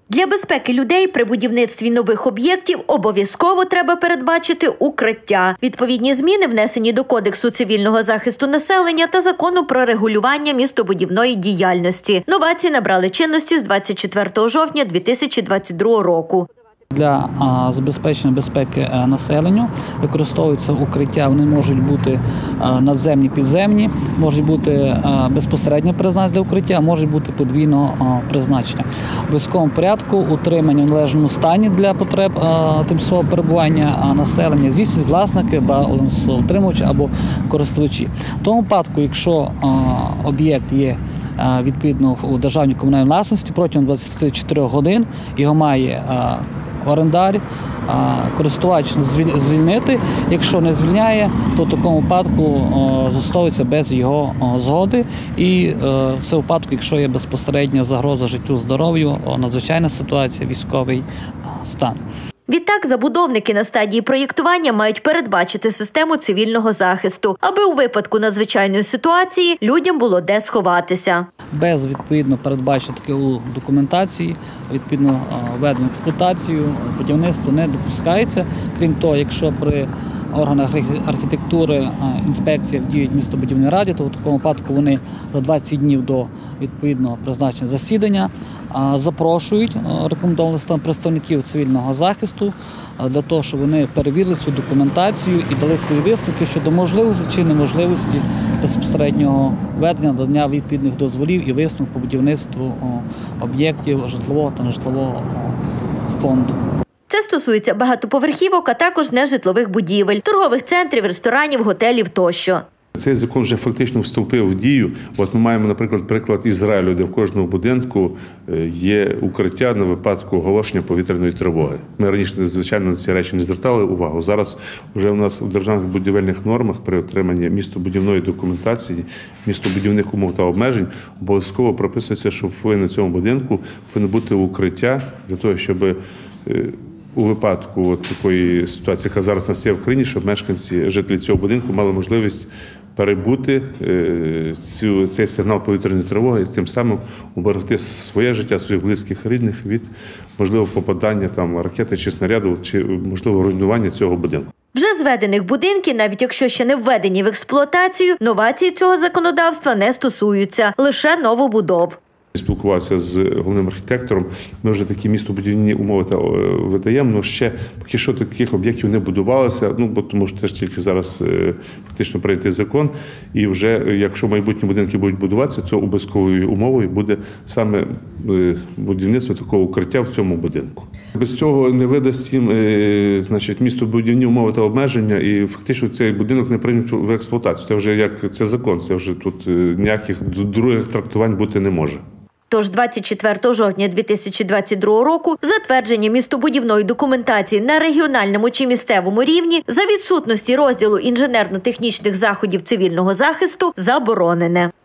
Для безпеки людей при будівництві нових об'єктів обов'язково треба передбачити укриття. Відповідні зміни внесені до Кодексу цивільного захисту населення та Закону про регулювання містобудівної діяльності. Новації набрали чинності з 24 жовтня 2022 року. Для забезпечення безпеки населенню використовуються укриття, вони можуть бути надземні, підземні, можуть бути безпосередньо призначені для укриття, а можуть бути подвійного призначення. В обов'язковому порядку утримання в належному стані для потреб тимчасового перебування населення здійснюють власники, балансоутримувачі або користувачі. В тому випадку, якщо об'єкт є відповідно у державній комунальній власності, протягом 24 годин його має орендар, користувач звільнити. Якщо не звільняє, то в такому випадку застосовується без його згоди. І це в випадку, якщо є безпосередня загроза життю, здоров'ю, надзвичайна ситуація, військовий стан. Відтак, забудовники на стадії проєктування мають передбачити систему цивільного захисту, аби у випадку надзвичайної ситуації людям було де сховатися. Без відповідно передбачити таке у документації, відповідно введення в експлуатацію, будівництво не допускається. Крім того, якщо при органах архітектури інспекція діють в містобудівній раді, то в такому випадку вони за 20 днів до відповідного призначення засідання запрошують рекомендованих представників цивільного захисту для того, щоб вони перевірили цю документацію і дали свої висновки щодо можливості чи неможливості безпосереднього ведення, надання відповідних дозволів і висновок по будівництву об'єктів житлового та нежитлового фонду. Це стосується багатоповерхівок, а також нежитлових будівель, торгових центрів, ресторанів, готелів тощо. Цей закон вже фактично вступив в дію. От ми маємо, наприклад, приклад Ізраїлю, де в кожному будинку є укриття на випадку оголошення повітряної тривоги. Ми раніше, звичайно, на ці речі не звертали увагу. Зараз вже у нас у державних будівельних нормах при отриманні містобудівної документації, містобудівних умов та обмежень обов'язково прописується, що на цьому будинку повинно бути укриття для того, щоб у випадку такої ситуації, яка зараз у нас є в країні, щоб мешканці, жителі цього будинку мали можливість перебути цей сигнал повітряної тривоги і тим самим уберегти своє життя, своїх близьких рідних від можливого попадання ракети чи снаряду, чи можливо руйнування цього будинку. Вже зведених будинків, навіть якщо ще не введені в експлуатацію, новації цього законодавства не стосуються, лише новобудов. Спілкувався з головним архітектором, ми вже такі містобудівні умови видаємо, але ще поки що таких об'єктів не будувалося, тому що теж тільки зараз фактично прийнятий закон, і вже якщо майбутні будинки будуть будуватися, то обов'язковою умовою буде саме будівництво такого укриття в цьому будинку. Без цього не видасть їм містобудівні умови та обмеження, і фактично цей будинок не прийнято в експлуатацію. Це вже як це закон, це вже тут ніяких других трактувань бути не може. Тож 24 жовтня 2022 року затвердження містобудівної документації на регіональному чи місцевому рівні за відсутності розділу інженерно-технічних заходів цивільного захисту заборонене.